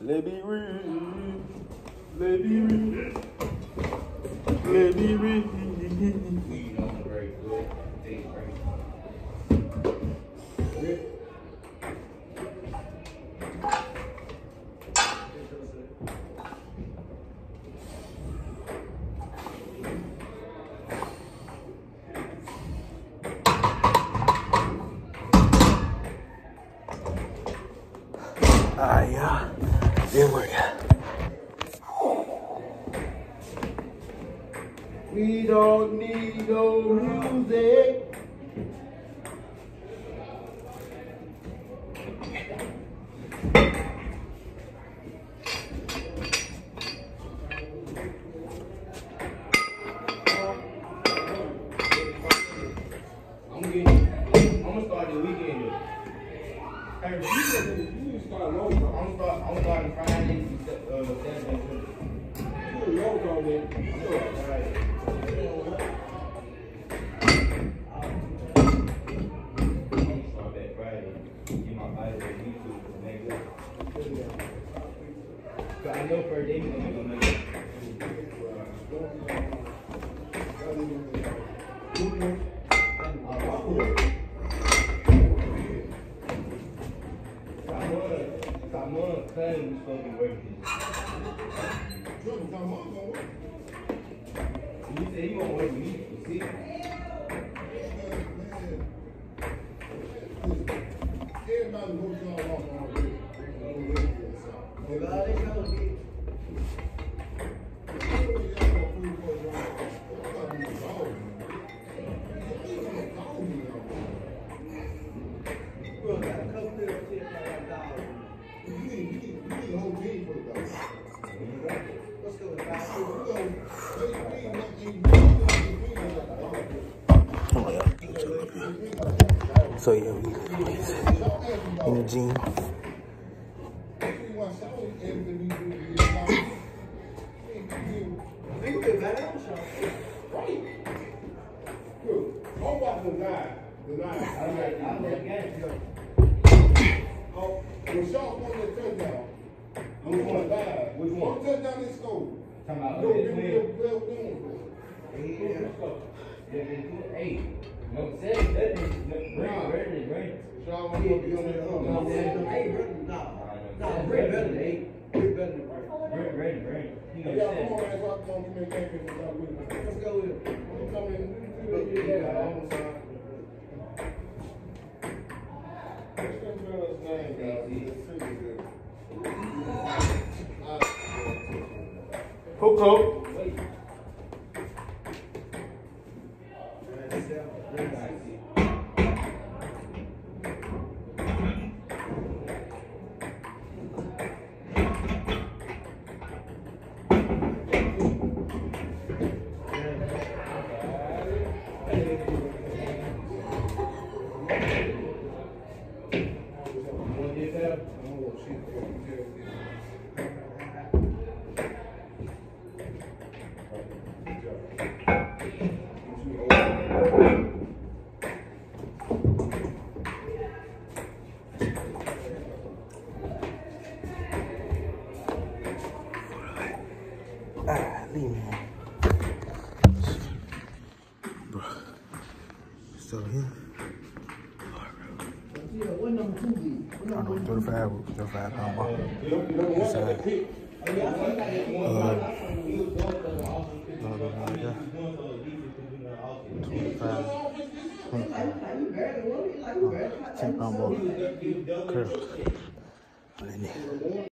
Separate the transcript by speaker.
Speaker 1: Let me read. Let me read. Let me read.
Speaker 2: Weed on the break, good. Take break.
Speaker 1: Alright, y'all. Didn't work out. We don't need no music.
Speaker 2: I'm gonna start the weekend. Hey, you start low. I'm starting Friday, Saturday. You low on there. Alright. I'm gonna start that Friday. Get my body ready to the next day. But I know for a day we're gonna make it. Someone claims we're supposed to be working. You said you won't work with me. See?
Speaker 3: Everybody goes on off already.
Speaker 1: So yeah, we in the gym.
Speaker 3: When Shaw won that touchdown, I'm going to die. Which one? Touchdown in school.
Speaker 2: Talking about
Speaker 3: No,
Speaker 2: that
Speaker 3: they
Speaker 2: 12. Hey, no, 7, that is Brandon.
Speaker 3: Shaw won't be on that
Speaker 2: No,
Speaker 3: phone.
Speaker 2: Brandon better than 8. Brandon. You know,
Speaker 3: Yeah,
Speaker 2: 7.
Speaker 3: come on, man. Come on, give me a game. Let's go with it. Come in. Yeah, almost time.
Speaker 1: Coco. Leave me. Bro. Still here?
Speaker 3: What number 2 be?
Speaker 1: I don't know, 35 pound ball. Inside. No, 25. 10 pound ball. Curl.